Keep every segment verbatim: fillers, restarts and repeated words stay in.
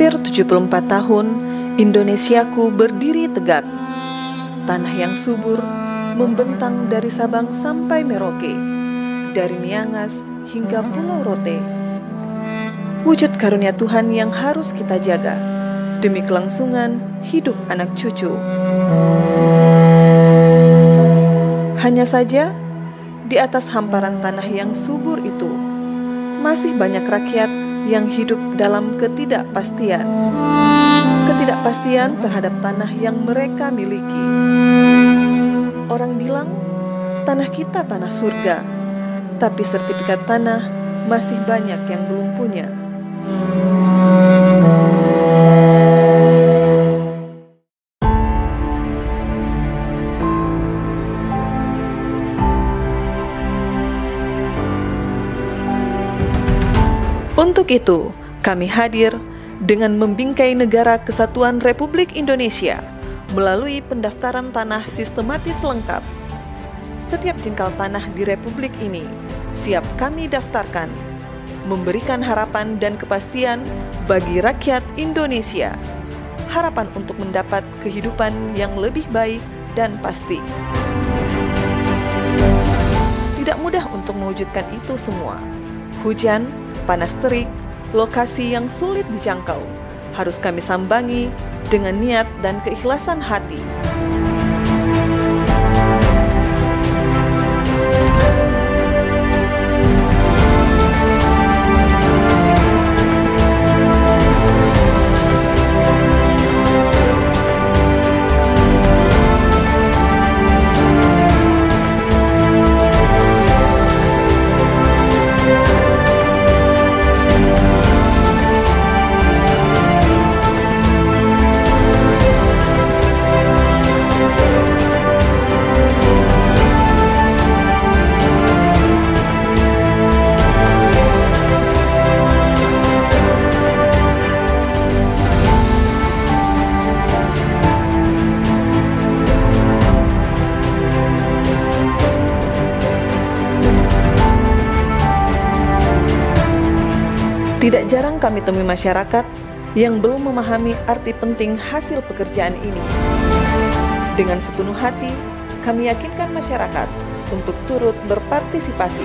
Hampir tujuh puluh empat tahun Indonesiaku berdiri tegak. Tanah yang subur membentang dari Sabang sampai Merauke, dari Miangas hingga Pulau Rote. Wujud karunia Tuhan yang harus kita jaga demi kelangsungan hidup anak cucu. Hanya saja, di atas hamparan tanah yang subur itu, masih banyak rakyat yang hidup dalam ketidakpastian. Ketidakpastian terhadap tanah yang mereka miliki. Orang bilang, tanah kita tanah surga, tapi sertifikat tanah masih banyak yang belum punya. Untuk itu, kami hadir dengan membingkai Negara Kesatuan Republik Indonesia melalui pendaftaran tanah sistematis lengkap. Setiap jengkal tanah di Republik ini siap kami daftarkan, memberikan harapan dan kepastian bagi rakyat Indonesia. Harapan untuk mendapat kehidupan yang lebih baik dan pasti. Tidak mudah untuk mewujudkan itu semua. Hujan, panas terik, lokasi yang sulit dijangkau, harus kami sambangi dengan niat dan keikhlasan hati. Tidak jarang kami temui masyarakat yang belum memahami arti penting hasil pekerjaan ini. Dengan sepenuh hati, kami yakinkan masyarakat untuk turut berpartisipasi.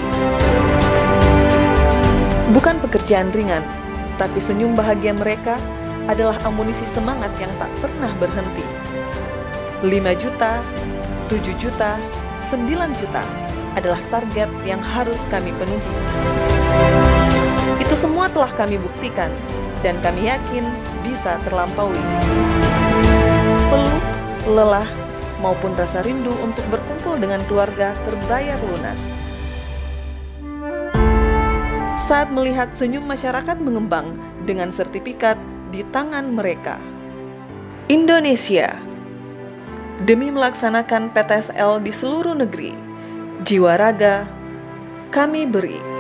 Bukan pekerjaan ringan, tapi senyum bahagia mereka adalah amunisi semangat yang tak pernah berhenti. lima juta, tujuh juta, sembilan juta adalah target yang harus kami penuhi. Itu semua telah kami buktikan dan kami yakin bisa terlampaui. Peluh, lelah, maupun rasa rindu untuk berkumpul dengan keluarga terbayar lunas saat melihat senyum masyarakat mengembang dengan sertifikat di tangan mereka. Indonesia, demi melaksanakan P T S L di seluruh negeri, jiwa raga kami beri.